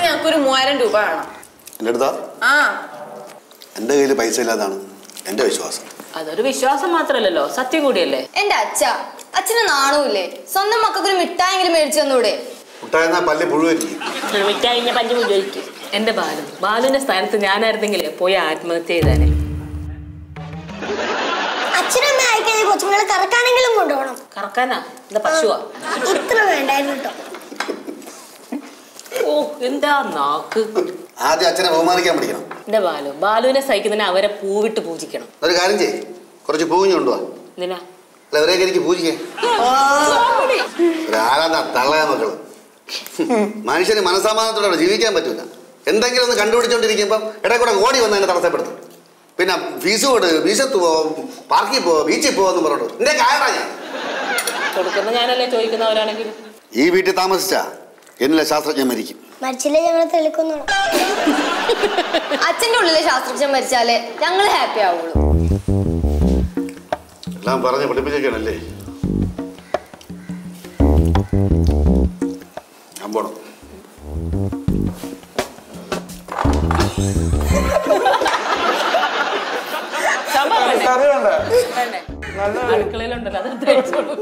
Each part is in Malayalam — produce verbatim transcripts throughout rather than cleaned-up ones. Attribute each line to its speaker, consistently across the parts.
Speaker 1: ഞങ്ങൾക്കൊരു മൂവായിരം രൂപ വേണം.
Speaker 2: എന്റെ അടുത്താ?
Speaker 1: ആ,
Speaker 2: എന്റെ കയ്യിൽ പൈസ ഇല്ലാതാണ് എന്റെ വിശ്വാസം.
Speaker 3: അതൊരു വിശ്വാസം മാത്രല്ലല്ലോ, സത്യം കൂടിയല്ലേ.
Speaker 4: എന്റെ അച്ഛ അച്ഛന് നാണൂല്ലേ? സ്വന്തം മക്കൾക്കൊരു മിഠായെങ്കിലും മേടിച്ചു തന്നൂടെ?
Speaker 2: മുട്ടായെന്നാ പല്ല് പുഴുവരിക്കും.
Speaker 3: മിഠായി പഞ്ച് മുഴുവരിക്കും. എന്റെ ബാലു ബാലുവിന്റെ സ്ഥാനത്ത് ഞാനായിരുന്നെങ്കിൽ പോയി ആത്മഹത്യ ചെയ്താനെ.
Speaker 5: അച്ഛനമ്മ അയക്കാൻ കൊച്ചുങ്ങളെ കറക്കാനെങ്കിലും കൊണ്ടുപോകണം.
Speaker 3: കറക്കാനാ? എന്താ പശുവാ?
Speaker 5: ഇത്ര വേണ്ടായിരുന്നു കേട്ടോ.
Speaker 3: ഓ എന്താ നാക്ക്.
Speaker 2: ആദ്യം അച്ഛനെ ബഹുമാനിക്കാൻ പഠിക്കണം.
Speaker 3: എന്റെ ബാലു ബാലുവിനെ സഹിക്കുന്നതിന് അവരെ പൂവിട്ട് പൂജിക്കണം.
Speaker 2: ഒരു കാര്യം ചെയ്യ്, കുറച്ച് പൂവിഞ്ഞു കൊണ്ടുപോവാ.
Speaker 3: എന്തിനാ?
Speaker 2: അവരെയൊക്കെ എനിക്ക് പൂജിക്കേ. ഒരാളാ തള്ളയ മക്കള്. മനുഷ്യന് മനസ്സമാധാനത്തോടെ ജീവിക്കാൻ പറ്റൂല. എന്തെങ്കിലും ഒന്ന് കണ്ടുപിടിച്ചോണ്ടിരിക്കുമ്പോ ഇടയിൽ കൂടെ ഓടി വന്ന് എന്നെ തടസ്സപ്പെടുത്തും. പിന്നെ ഫീസ് കൊടു, ബീച്ചത്ത് പോ, പാർക്കിൽ പോ, ബീച്ചിൽ പോവെന്ന് പറഞ്ഞോളൂ. എന്റെ കാരണം ഞാൻ
Speaker 3: കൊടുക്കുന്ന ഞാനല്ലേ ചോദിക്കുന്നവരാണെങ്കിൽ.
Speaker 2: ഈ വീട്ടിൽ താമസിച്ചാ എന്നിലെ ശാസ്ത്രജ്ഞൻ മരിക്കും.
Speaker 5: മരിച്ചില്ലേ ഞങ്ങൾ തെളിക്കുന്നു.
Speaker 4: അച്ഛന്റെ ഉള്ളിലെ ശാസ്ത്രജ്ഞൻ മരിച്ചാലേ ഞങ്ങള് ഹാപ്പി ആവുള്ളൂ.
Speaker 2: എല്ലാം പറഞ്ഞ് പഠിപ്പിച്ചേക്കണല്ലേ. ഞാൻ പോണം.
Speaker 3: അടുക്കളയിലുണ്ടല്ലോ, അത്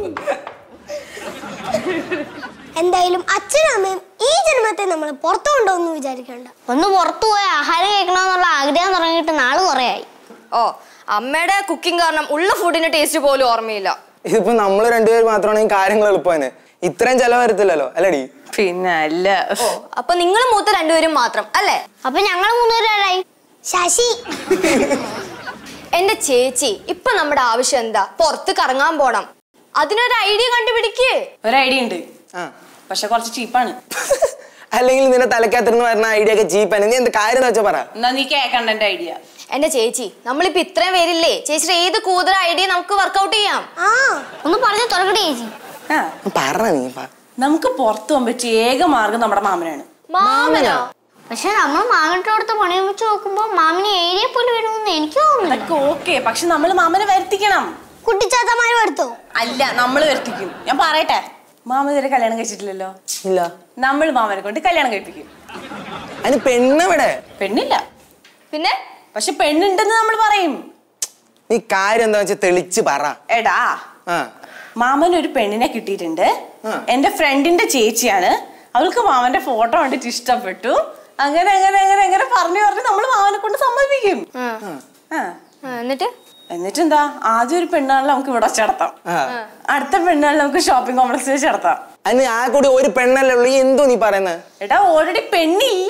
Speaker 5: എന്തായാലും അച്ഛനും അമ്മയും ഈ ജന്മത്തെ നമ്മൾ പുറത്തു കൊണ്ടുപോകുന്നു വിചാരിക്കണ്ട. ഒന്ന് പുറത്തു പോയ ആഹാരം കഴിക്കണമെന്നുള്ള ആഗ്രഹം തുടങ്ങിയിട്ട് നാള് കുറെ ആയി.
Speaker 4: ഓ, അമ്മയുടെ കുക്കിംഗ് കാരണം ഉള്ള ഫുഡിന്റെ ടേസ്റ്റ് പോലും ഓർമ്മയില്ല.
Speaker 6: ഇതിപ്പോ നമ്മള് രണ്ടുപേർ മാത്രമാണെങ്കിൽ കാര്യങ്ങൾ എളുപ്പമാണ്. ഇത്രയും ചെലവ് വരത്തില്ലല്ലോ അല്ലടി?
Speaker 1: പിന്നെ അല്ല.
Speaker 4: ഓ, അപ്പൊ നിങ്ങൾ മൂത്ത രണ്ടുപേരും മാത്രം അല്ലേ?
Speaker 5: അപ്പൊ ഞങ്ങൾ മൂന്നുപേരായി. ശശി
Speaker 4: എന്റെ ചേച്ചി, ഇപ്പൊ നമ്മുടെ ആവശ്യം എന്താ? പുറത്ത് കറങ്ങാൻ പോണം. അതിനൊരു ഐഡിയ കണ്ടുപിടിക്കേ.
Speaker 1: ഒരു ഐഡിയ ഉണ്ട്, പക്ഷെ കുറച്ച് ചീപ്പാണ്.
Speaker 6: അല്ലെങ്കിൽ നിന്റെ തലക്കകത്തിരുന്ന് വരുന്ന ഐഡിയ ഒക്കെ ചീപ്പാണ്. നീ എന്ത് കാര്യം വെച്ചാ പറ.
Speaker 1: എന്നാ നീ കേക്കണ്ട എന്റെ ഐഡിയ.
Speaker 4: എന്റെ ചേച്ചി, നമ്മളിപ്പോ ഇത്രയും പേരില്ലേ? ചേച്ചിയുടെ ഏത് കൂടുതൽ ഐഡിയ നമുക്ക് വർക്ക്ഔട്ട് ചെയ്യാം.
Speaker 5: ആ ഒന്ന് പറഞ്ഞു തുറക്കട്ടെ ചേച്ചി.
Speaker 6: പറ നീ.
Speaker 1: നമുക്ക് പുറത്തു പോകാൻ പറ്റിയ ഏക മാർഗം നമ്മുടെ മാമനാണ്.
Speaker 4: മാമനോ?
Speaker 5: പക്ഷെ നമ്മൾ മാമന്റെ അടുത്ത് പണി വെച്ച് നോക്കുമ്പോ മാമിന് ഏരിയ പോലും വരുമെന്ന് എനിക്ക് തോന്നുന്നു.
Speaker 1: അതൊക്കെ ഓക്കെ, പക്ഷെ നമ്മള് മാമനെ വരുത്തിക്കണം.
Speaker 5: കുട്ടിച്ചാത്തമാര് വരുത്തോ?
Speaker 1: അല്ല, നമ്മള് വരുത്തിക്കും. ഞാൻ പറയട്ടെ, മാമ ഇതുവരെ കല്യാണം കഴിച്ചിട്ടില്ലല്ലോ.
Speaker 6: ഇല്ല.
Speaker 1: നമ്മൾ മാമനെ കൊണ്ട് കല്യാണം കഴിപ്പിക്കും.
Speaker 6: അതിന് പെണ്ണെവിടെ?
Speaker 1: പെണ്ണില്ല.
Speaker 4: പിന്നെ
Speaker 1: പക്ഷെ പെണ്ണുണ്ടെന്ന് നമ്മൾ പറയും.
Speaker 6: നീ കാര്യം എന്താ വെച്ചാ തെളിച്ച് പറ.
Speaker 1: എടാ, മാമന് ഒരു പെണ്ണിനെ കിട്ടിയിട്ടുണ്ട്. എന്റെ ഫ്രണ്ടിന്റെ ചേച്ചിയാണ്. അവൾക്ക് മാമന്റെ ഫോട്ടോ കണ്ടിട്ട് ഇഷ്ടപ്പെട്ടു. അങ്ങനെ അങ്ങനെ അങ്ങനെ അങ്ങനെ പറഞ്ഞു പറഞ്ഞ് നമ്മൾ മാമനെ കൊണ്ട് സമ്മതിപ്പിക്കും.
Speaker 4: എന്നിട്ട്
Speaker 1: എന്നിട്ടെന്താ, ആദ്യം ഒരു പെണ്ണാണല്ലോ നമുക്ക് ഇവിടെ വെച്ചടത്താം. അടുത്ത പെണ്ണാണല്ലോ നമുക്ക് ഷോപ്പിംഗ് കോംപ്ലക്സിൽ വെച്ചടത്താം.
Speaker 6: അതിന് ആ കൂടി ഒരു പെണ്ണല്ലേ ഉള്ളൂ. എന്തോ നീ പറയുന്നത്?
Speaker 1: എടാ, ഓൾറെഡി പെണ്ണില്ല.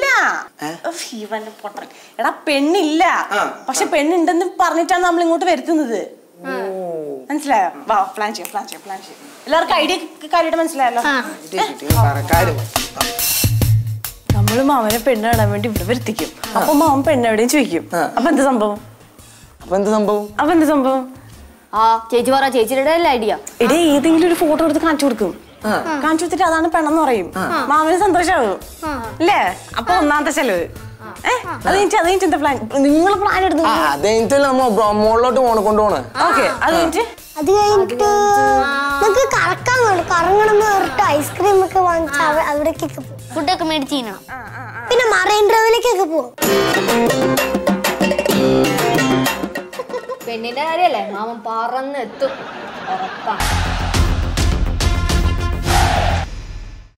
Speaker 1: എടാ, പെണ്ണില്ല. പക്ഷെ പെണ്ണുണ്ടെന്ന് പറഞ്ഞിട്ടാണ് നമ്മൾ ഇങ്ങോട്ട് വരുത്തുന്നത്. മനസ്സിലായോ? വാ, പ്ലാൻ ചെയ്യാം പ്ലാൻ ചെയ്യാം പ്ലാൻ ചെയ്യാം എല്ലാവർക്കും ഐഡിയ കാര്യമായിട്ട് മനസ്സിലായല്ലോ. നമ്മള് മാമനെ പെണ്ണ് കാണാൻ വേണ്ടി ഇവിടെ വരുത്തിക്കും. അപ്പൊ മാമൻ പെണ്ണെവിടെയും ചോദിക്കും. അപ്പൊ എന്ത് സംഭവം?
Speaker 6: അപ്പൊ എന്ത് സംഭവം?
Speaker 1: അപ്പൊ എന്ത് സംഭവം?
Speaker 4: ആ ചേച്ചി പറ, ചേച്ചിയുടെ ഐഡിയ.
Speaker 1: ഇടേ ഏതെങ്കിലും ഒരു ഫോട്ടോ എടുത്ത് കാണിച്ചു കൊടുക്കും. കാണിച്ചു കൊടുത്തിട്ട് അതാണ് പെണ്ണെന്ന് പറയും. മാമന് സന്തോഷമാകും അല്ലേ? അപ്പൊ ഒന്നാമത്തെ ചെലവ്. ഏഹ് അത് കഴിഞ്ഞിട്ട് അത് കഴിഞ്ഞിട്ട് എന്താ പ്ലാൻ? നിങ്ങൾ പ്ലാൻ എടുത്തു.
Speaker 6: അത് കഴിഞ്ഞിട്ട് നമ്മ മുകളിലോട്ട് പോണ കൊണ്ടുപോണേ.
Speaker 1: ഓക്കെ, അത് കഴിഞ്ഞിട്ട്
Speaker 5: അത് കഴിഞ്ഞിട്ട് നമുക്ക് കറക്കാൻ കറങ്ങണം എന്ന് പറഞ്ഞിട്ട് ഐസ്ക്രീം ഒക്കെ വാങ്ങിച്ച് അവിടേക്കൊക്കെ പോകും. ഫുഡൊക്കെ മേടിച്ച് തിന്നണം. പിന്നെ മറൈൻ ഡ്രൈവിലേക്കൊക്കെ പോകും.
Speaker 4: പെണ്ണിന്റെ കാര്യല്ലേ, മാമൻ പറന്ന് എത്തും ഉറപ്പാണ്.